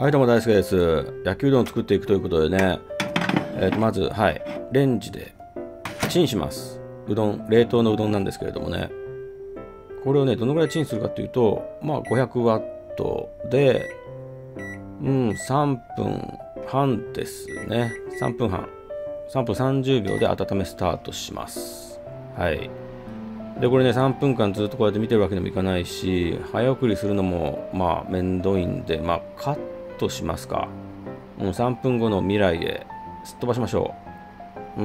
はい、どうも大輔です。焼きうどんを作っていくということでね、まず、はい、レンジでチンします。うどん、冷凍のうどんなんですけれどもね、これをね、どのぐらいチンするかっていうと、まあ500ワットで、3分半ですね。3分半。3分30秒で温めスタートします。はい。で、これね、3分間ずっとこうやって見てるわけにもいかないし、早送りするのも、まあ、めんどいんで、まあ、カットしますか。3分後の未来へ、すっ飛ばしましょう。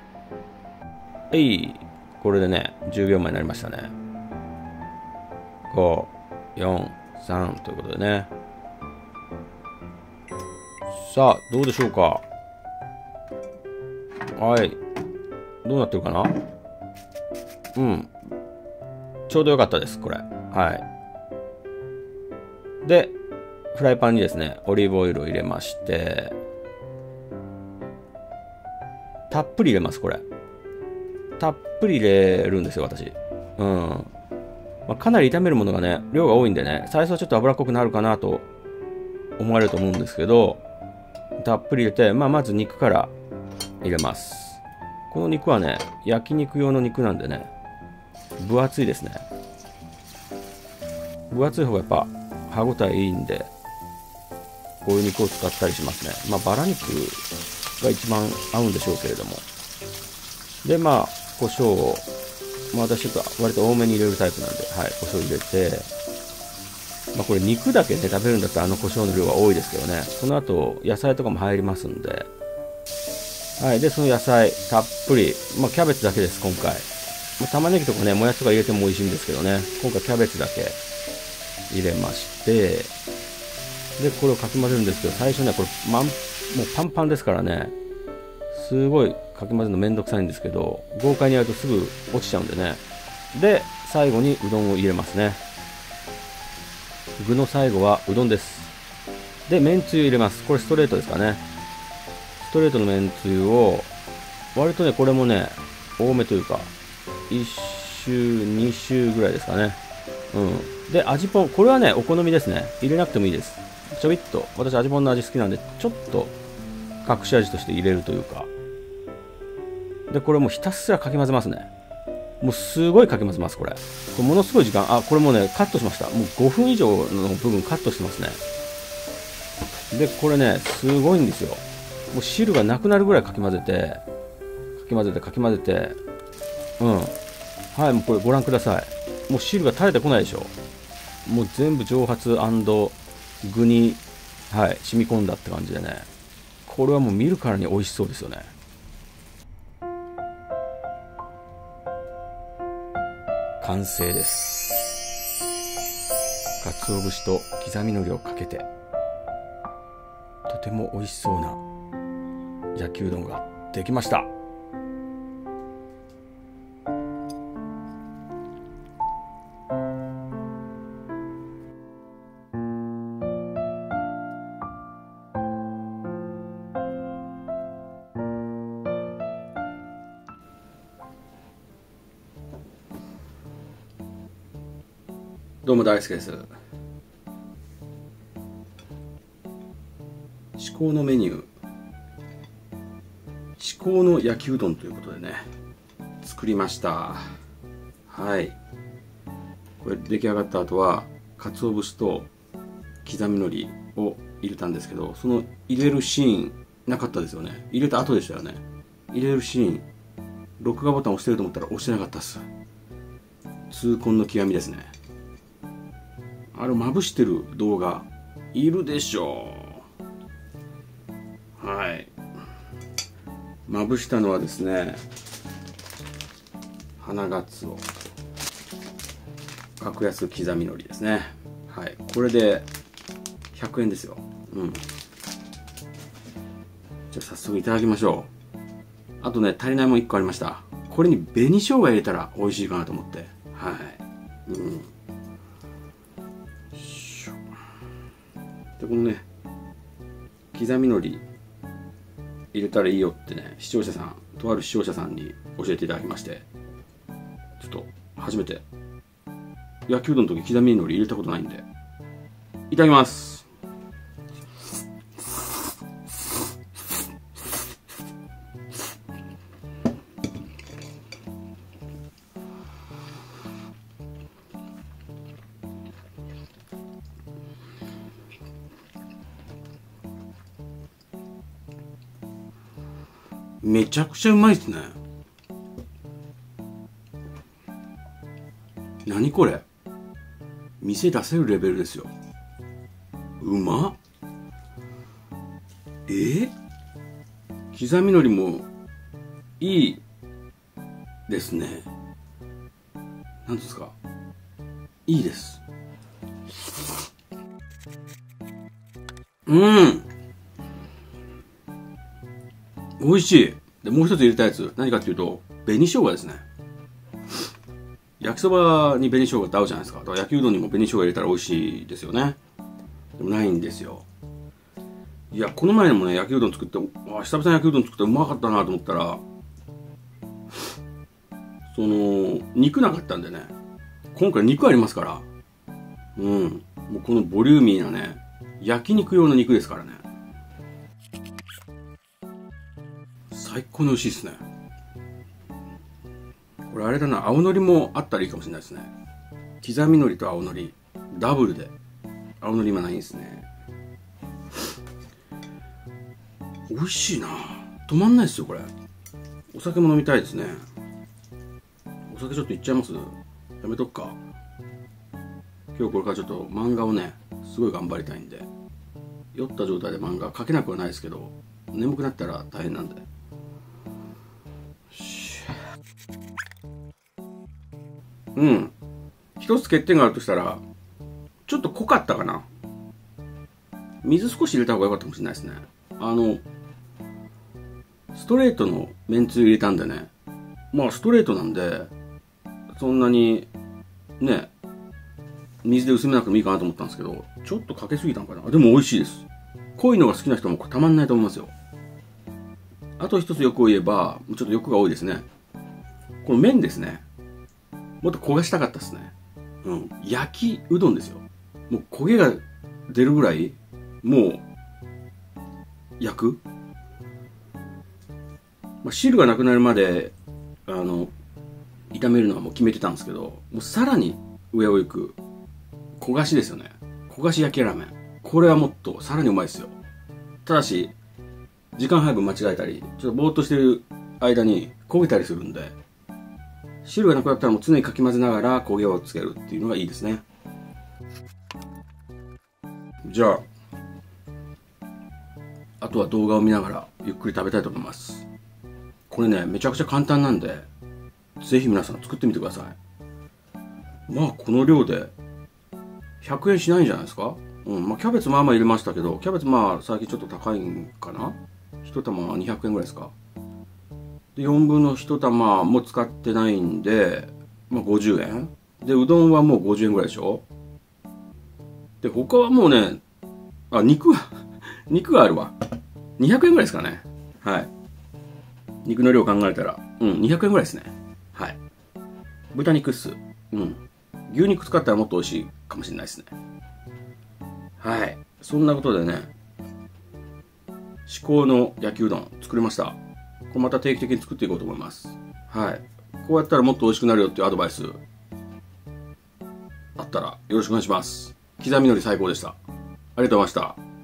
これでね、10秒前になりましたね。5、4、3ということでね。さあ、どうでしょうか。はい。どうなってるかな。ちょうどよかったです、これ。はい。で、フライパンにですね、オリーブオイルを入れまして、たっぷり入れます、これ。たっぷり入れるんですよ、私。かなり炒めるものがね、量が多いんでね、最初はちょっと脂っこくなるかなと思われると思うんですけど、たっぷり入れて、まず肉から入れます。この肉はね、焼肉用の肉なんでね、分厚いですね。分厚い方がやっぱ歯ごたえいいんで、こういう肉を使ったりしますね。バラ肉が一番合うんでしょうけれども。で、胡椒を、私ちょっと割と多めに入れるタイプなんで、はい、胡椒入れて、これ肉だけで食べるんだったら胡椒の量は多いですけどね、この後野菜とかも入りますんで、はい、で、その野菜たっぷり、キャベツだけです、今回。玉ねぎとかね、もやしとか入れても美味しいんですけどね、今回キャベツだけ入れまして、で、これをかき混ぜるんですけど、最初ね、これ、もうパンパンですからね、すごいかき混ぜるのめんどくさいんですけど、豪快にやるとすぐ落ちちゃうんでね。で、最後にうどんを入れますね。具の最後はうどんです。で、めんつゆ入れます。これストレートですかね。ストレートのめんつゆを、割とね、これもね、多めというか、1周、2周ぐらいですかね。で、味ぽん、これはね、お好みですね。入れなくてもいいです。ちょびっと、私味ぽんの味好きなんで、ちょっと隠し味として入れるというか。で、これもうひたすらかき混ぜますね。もうすごいかき混ぜます、これ。これものすごい時間、これもね、カットしました。もう5分以上の部分カットしてますね。で、これね、すごいんですよ。もう汁がなくなるぐらいかき混ぜて、かき混ぜて、はい、もうこれご覧ください。もう汁が垂れてこないでしょ。もう全部蒸発&具に、はい、染み込んだって感じでね。これはもう見るからに美味しそうですよね。完成です。鰹節と刻み海苔をかけて、とても美味しそうな焼きうどんができました。どうも大輔です。至高のメニュー、至高の焼きうどんということでね、作りました。はい、これ出来上がった後は鰹節と刻み海苔を入れたんですけど、その入れるシーンなかったですよね。入れた後でしたよね。入れるシーン、録画ボタン押してると思ったら押してなかったっす。痛恨の極みですね。あれまぶしてる動画いるでしょう。はい、まぶしたのはですね、花がつお、格安刻み海苔ですね。はい、これで100円ですよ。じゃあ早速いただきましょう。あとね、足りないもん1個ありました。これに紅生姜入れたら美味しいかなと思って。はい、で、このね、刻み海苔入れたらいいよってね、とある視聴者さんに教えていただきまして、ちょっと初めて焼きうどんの時刻み海苔入れたことないんで、いただきます。 めちゃくちゃうまいっすね。何これ、店出せるレベルですよ。うまっ。刻みのりもいいですね。なんですか、いいです。美味しい。で、もう一つ入れたやつ、何かっていうと、紅生姜ですね。焼きそばに紅生姜って合うじゃないですか。だから焼きうどんにも紅生姜入れたら美味しいですよね。でもないんですよ。いや、この前もね、焼きうどん作って、久々に焼きうどん作ってうまかったなと思ったら、肉なかったんでね、今回肉ありますから、もうこのボリューミーなね、焼肉用の肉ですからね。最高に美味しいですね。これあれだな、青のりもあったらいいかもしれないですね。刻みのりと青のり、ダブルで。青のり今ないんですね。美味しいな。止まんないですよ、これ。お酒も飲みたいですね。お酒ちょっといっちゃいます？やめとくか。今日これからちょっと漫画をね、すごい頑張りたいんで。酔った状態で漫画描けなくはないですけど、眠くなったら大変なんで。一つ欠点があるとしたら、ちょっと濃かったかな。水少し入れた方が良かったかもしれないですね。ストレートのめんつゆ入れたんでね、まあストレートなんで、そんなにね、水で薄めなくてもいいかなと思ったんですけど、ちょっとかけすぎたのかな。でも美味しいです。濃いのが好きな人もこれたまんないと思いますよ。あと一つ欲を言えば、ちょっと欲が多いですね。この麺ですね。もっと焦がしたかったですね。焼きうどんですよ。もう焦げが出るぐらい、もう、焼く。汁がなくなるまで、炒めるのはもう決めてたんですけど、もうさらに上を行く、焦がしですよね。焦がし焼きラーメン。これはもっとさらにうまいですよ。ただし、時間配分間違えたり、ちょっとぼーっとしてる間に焦げたりするんで、汁がなくなったらもう常にかき混ぜながら焦げをつけるっていうのがいいですね。じゃあ、あとは動画を見ながらゆっくり食べたいと思います。これね、めちゃくちゃ簡単なんで、ぜひ皆さん作ってみてください。まあこの量で100円しないんじゃないですか。キャベツまあまあ入れましたけど、キャベツまあ最近ちょっと高いんかな。1玉200円ぐらいですか。で4分の1玉も使ってないんで、50円で、うどんはもう50円ぐらいでしょ。で他はもうね、肉があるわ。200円ぐらいですかね。はい、肉の量考えたら200円ぐらいですね。はい、豚肉っす。牛肉使ったらもっと美味しいかもしれないですね。はい、そんなことでね、至高の焼きうどん作りました。これまた定期的に作っていこうと思います。はい、こうやったらもっと美味しくなるよっていうアドバイスあったらよろしくお願いします。刻みのり最高でした。ありがとうございました。